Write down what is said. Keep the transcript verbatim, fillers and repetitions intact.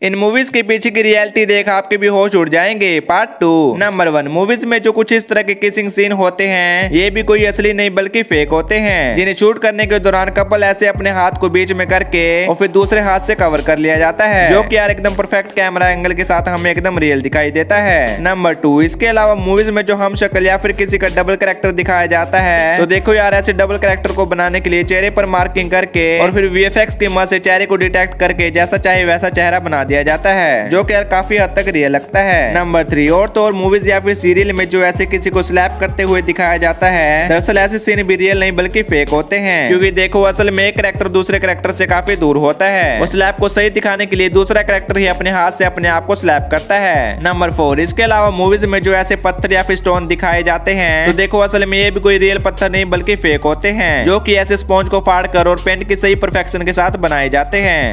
इन movies के पीछे की रियलिटी देख आपके भी होश उड़ जाएंगे। Part two. Number one, movies में जो कुछ इस तरह के किसिंग सीन होते हैं ये भी कोई असली नहीं बल्कि फेक होते हैं, जिन्हें शूट करने के दौरान कपल ऐसे अपने हाथ को बीच में करके और फिर दूसरे हाथ से कवर कर लिया जाता है, जो कि यार एकदम परफेक्ट कैमरा एंगल के साथ हमें एकदम रियल दिखाई देता है। नंबर टू, इसके अलावा मूवीज में जो हम शक्ल या फिर किसी का डबल कैरेक्टर दिखाया जाता है, तो देखो यार ऐसे डबल कैरेक्टर को बनाने के लिए चेहरे पर मार्किंग करके और फिर वीएफएक्स की मदद से चेहरे को डिटेक्ट करके जैसा चाहे वैसा चेहरा बना दिया जाता है, जो कि यार काफी हद तक रियल लगता है। नंबर थ्री, और तो और मूवीज या फिर सीरियल में जो ऐसे किसी को स्लैप करते हुए दिखाया जाता है, दरअसल ऐसे सीन भी रियल नहीं बल्कि फेक होते हैं, क्योंकि देखो असल में एक कैरेक्टर दूसरे कैरेक्टर से काफी दूर होता है। उस स्लैप को सही दिखाने के लिए दूसरा कैरेक्टर ही अपने हाथ से अपने आप को स्लैप करता है। नंबर फोर, इसके अलावा मूवीज में जो ऐसे पत्थर या फिर स्टोन दिखाए जाते हैं, तो देखो असल में ये भी कोई रियल पत्थर नहीं बल्कि फेक होते हैं, जो कि ऐसे स्पॉन्ज को फाड़ कर और पेंट की सही परफेक्शन के साथ बनाए जाते हैं।